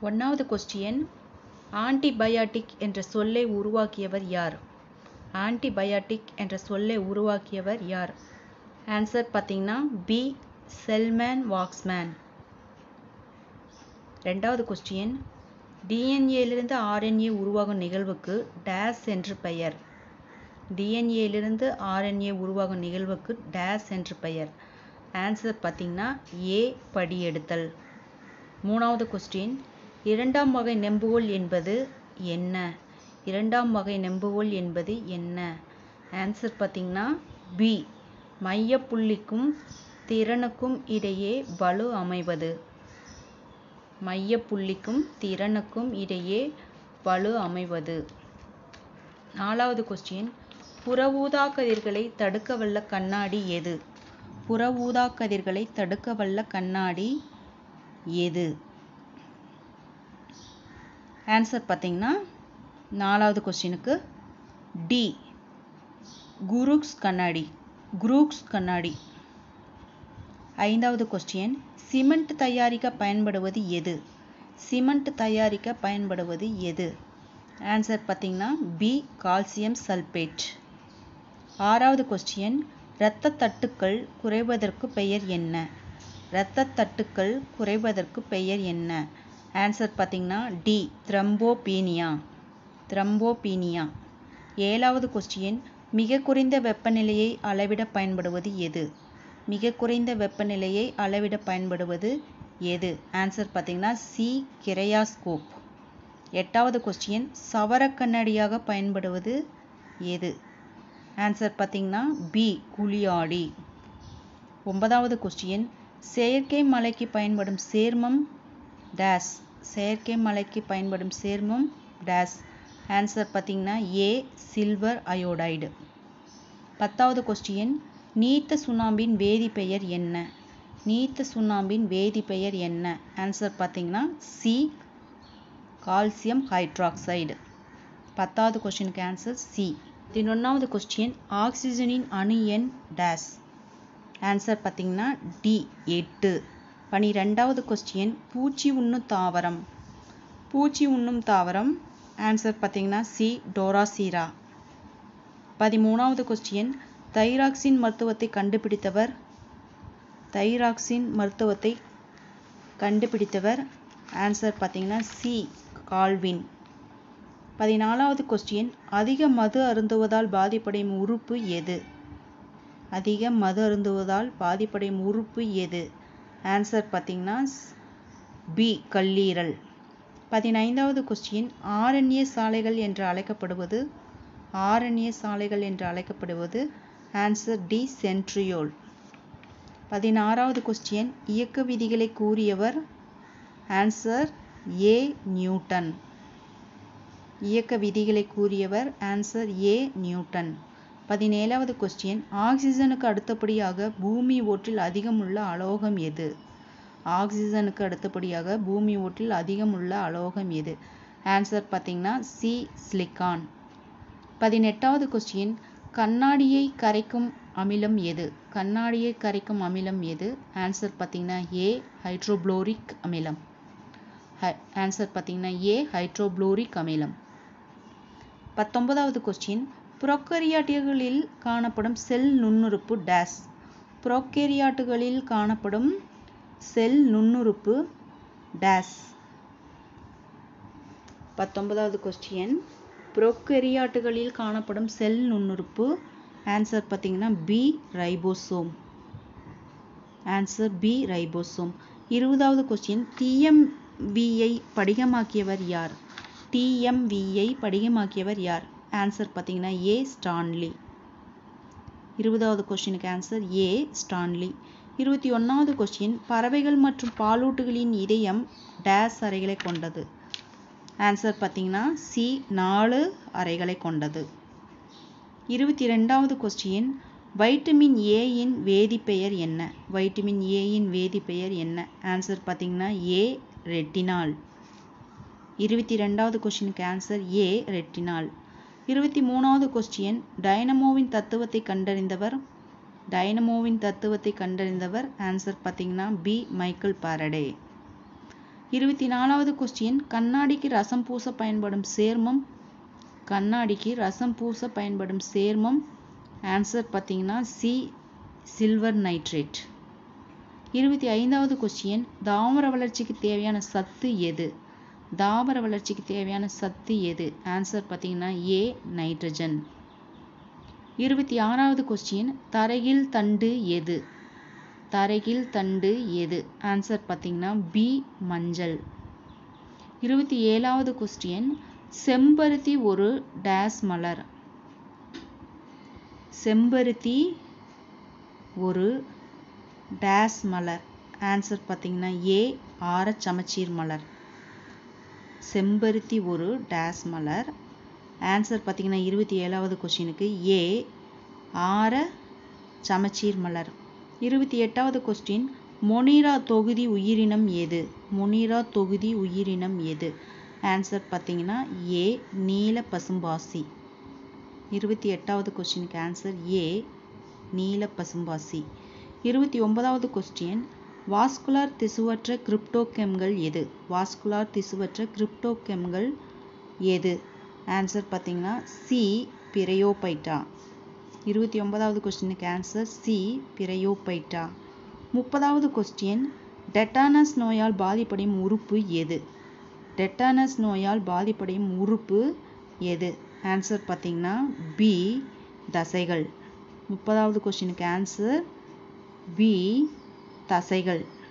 ஒன்றாவது question, antibiotic என்ற சொல்லை உருவாக்கியவர் யார்? ஆன்டிபயாட்டிக் என்ற சொல்லை உருவாக்கியவர் யார்? ஆன்சர் பார்த்தீங்கன்னா பி. Selman Waksman. ரெண்டாவது கொஸ்டின், டிஎன்ஏலிருந்து ஆர்என்ஏ உருவாகும் நிகழ்வுக்கு டேஸ் என்று பெயர். டிஎன்ஏலிருந்து ஆர்என்ஏ உருவாகும் நிகழ்வுக்கு டேஸ் என்று பெயர். ஆன்சர் பார்த்தீங்கன்னா ஏ. படியெடுத்தல். மூணாவது கொஸ்டின், இரண்டாம் வகை நெம்புகோல் என்பது என்ன? இரண்டாம் வகை நெம்புகோல் என்பது என்ன? ஆன்சர் பார்த்தீங்கன்னா பி. மையப்புள்ளிக்கும் திறனுக்கும் இடையே வலு அமைவது. மையப்புள்ளிக்கும் திறனுக்கும் இடையே வலு அமைவது. நாலாவது கொஸ்டின், புற ஊதா கதிர்களை தடுக்க வல்ல கண்ணாடி எது? புற ஊதா கதிர்களை தடுக்க வல்ல கண்ணாடி எது? ஆன்சர் பார்த்தீங்கன்னா நாலாவது கொஸ்டினுக்கு டி. குரூக்ஸ் கண்ணாடி. குரூக்ஸ் கண்ணாடி. ஐந்தாவது கொஸ்டின், சிமெண்ட் தயாரிக்க பயன்படுவது எது? சிமெண்ட் தயாரிக்க பயன்படுவது எது? ஆன்சர் பார்த்தீங்கன்னா பி. Calcium sulphate. ஆறாவது கொஸ்டின், இரத்த தட்டுக்கள் குறைவதற்கு பெயர் என்ன? இரத்த தட்டுக்கள் குறைவதற்கு பெயர் என்ன? ஆன்சர் பார்த்தீங்கன்னா டி. த்ரம்போபீனியா. த்ரம்போபீனியா. ஏழாவது கொஸ்டின், மிக குறைந்த வெப்பநிலையை அளவிட பயன்படுவது எது? மிக குறைந்த வெப்பநிலையை அளவிட பயன்படுவது எது? ஆன்சர் பார்த்தீங்கன்னா சி. கிரையாஸ்கோப். எட்டாவது கொஸ்டின், சவர கண்ணாடியாக பயன்படுவது எது? ஆன்சர் பார்த்தீங்கன்னா பி. குழியாடி. ஒன்பதாவது கொஸ்டின், செயற்கை மலைக்கு பயன்படும் சேர்மம் டேஸ். செயற்கை மலைக்கு பயன்படும் சேர்மம் டேஸ். ஆன்சர் பார்த்தீங்கன்னா ஏ. Silver iodide. பத்தாவது கொஸ்டின், நீர்த்த சுண்ணாம்பின் வேதிப்பெயர் என்ன? நீர்த்த சுண்ணாம்பின் வேதிப்பெயர் என்ன? ஆன்சர் பார்த்தீங்கன்னா சி. Calcium hydroxide. பத்தாவது கொஸ்டினுக்கு ஆன்சர் சி. 11வது கொஸ்டின், ஆக்சிஜனின் அணு எண் டேஸ். ஆன்சர் பார்த்தீங்கன்னா டி. 8. 12வது கொஸ்டின், பூச்சி உண்ணும் தாவரம். பூச்சி உண்ணும் தாவரம். ஆன்சர் பார்த்தீங்கன்னா சி. டோராசீரா. 13வது கொஸ்டின், தைராக்சின் மருத்துவத்தை கண்டுபிடித்தவர். தைராக்சின் மருத்துவத்தை கண்டுபிடித்தவர். ஆன்சர் பார்த்தீங்கன்னா சி. கால்வின். 14வது கொஸ்டின், அதிக மது அருந்துவதால் பாதிப்படையும் உறுப்பு எது? அதிக மது அருந்துவதால் பாதிப்படையும் உறுப்பு எது? ஆன்சர் பார்த்தீங்கன்னா பி. கல்லீரல். 15வது கொஸ்டின், ஆர்என்ஏ சாலைகள் என்று அழைக்கப்படுவது. ஆர்என்ஏ சாலைகள் என்று அழைக்கப்படுவது. Answer D. சென்ட்ரியோல். 16வது கொஸ்டின், இயக்க விதிகளை கூறியவர். Answer A. நியூட்டன். இயக்க விதிகளை கூறியவர். Answer A. நியூட்டன். 17வது கொஸ்டின், ஆக்சிஜனுக்கு அடுத்தபடியாக பூமி ஓட்டில் அதிகம் உள்ள அலோகம் எது? ஆக்சிஜனுக்கு அடுத்தபடியாக பூமி ஓட்டில் அதிகம் உள்ள அலோகம் எது? ஆன்சர் பார்த்தீங்கன்னா சி. சிலிக்கான். 18வது கொஸ்டின், கண்ணாடியை கரைக்கும் அமிலம் எது? கண்ணாடியை கரைக்கும் அமிலம் எது? ஆன்சர் பார்த்தீங்கன்னா ஏ. ஹைட்ரோபுளோரிக் அமிலம். ஆன்சர் பார்த்தீங்கன்னா ஏ. ஹைட்ரோபுளோரிக் அமிலம். 19வது கொஸ்டின், புரோக்கரியாட்டுகளில் காணப்படும் செல் நுண்ணுறுப்பு டேஸ். புரோக்கரியாட்டுகளில் காணப்படும் செல் நுண்ணுறுப்பு டேஸ். 19வது கொஸ்டின், புரோக்கரியாட்டுகளில் காணப்படும் செல் நுண்ணுறுப்பு. ஆன்சர் பார்த்தீங்கன்னா B. Ribosome. Answer B. Ribosome. 20வது கொஸ்டின், டிஎம்வியை படிகமாக்கியவர் யார்? டிஎம்வியை படிகமாக்கியவர் யார்? ஆன்சர் பார்த்தீங்கன்னா ஏ. ஸ்டான்லி. 20வது கொஸ்டினுக்கு ஆன்சர் ஏ. ஸ்டான்லி. 21வது கொஸ்டின், பறவைகள் மற்றும் பாலூட்டிகளின் இதயம் டேஸ் அறைகளை கொண்டது. ஆன்சர் பார்த்தீங்கன்னா சி. 4 அறைகளை கொண்டது. 22வது கொஸ்டின், வைட்டமின் ஏயின் வேதிப்பெயர் என்ன? வைட்டமின் ஏயின் வேதிப்பெயர் என்ன? ஆன்சர் பார்த்தீங்கன்னா ஏ. ரெட்டினால். 22வது கொஸ்டினுக்கு ஆன்சர் ஏ. ரெட்டினால். 23வது கொஸ்டின், டைனமோவின் தத்துவத்தை கண்டறிந்தவர். டைனமோவின் தத்துவத்தை கண்டறிந்தவர். ஆன்சர் பார்த்தீங்கன்னா பி. Michael Faraday. 24வது கொஸ்டின் கண்ணாடிக்கு ரசம் பூச பயன்படும் சேர்மம் ஆன்சர் பார்த்தீங்கன்னா சி சில்வர் நைட்ரேட். 25வது கொஸ்டின் தாவர வளர்ச்சிக்கு தேவையான சத்து எது ஆன்சர் பார்த்தீங்கன்னா ஏ நைட்ரஜன். 26வது கொஸ்டின் தரையில் தண்டு எது ஆன்சர் பார்த்தீங்கன்னா பி மஞ்சள். 27வது கொஸ்டின் செம்பருத்தி ஒரு டேஸ் மலர் ஆன்சர் பார்த்தீங்கன்னா ஏ ஆரச் சமச்சீர் மலர். செம்பருத்தி ஒரு டேஸ் மலர் ஆன்சர் பார்த்தீங்கன்னா 27வது கொஸ்டினுக்கு ஏ ஆர சமச்சீர் மலர். 28வது கொஸ்டின் மொனிரா தொகுதி உயிரினம் எது ஆன்சர் பார்த்தீங்கன்னா ஏ நீல பசும்பாசி. 28வது கொஸ்டினுக்கு ஆன்சர் ஏ நீல பசும்பாசி. 29வது கொஸ்டின் வாஸ்குலர் திசுவற்ற கிரிப்டோகெம்கள் எது ஆன்சர் பார்த்தீங்கன்னா சி பிரயோபைட்டா. 29வது கொஸ்டினுக்கு ஆன்சர் சி பிரயோபைட்டா. 30வது கொஸ்டின் டெட்டானஸ் நோயால் பாதிப்படையும் உறுப்பு எது ஆன்சர் பார்த்தீங்கன்னா பி தசைகள். 30வது கொஸ்டினுக்கு ஆன்சர் பி தசைகள்.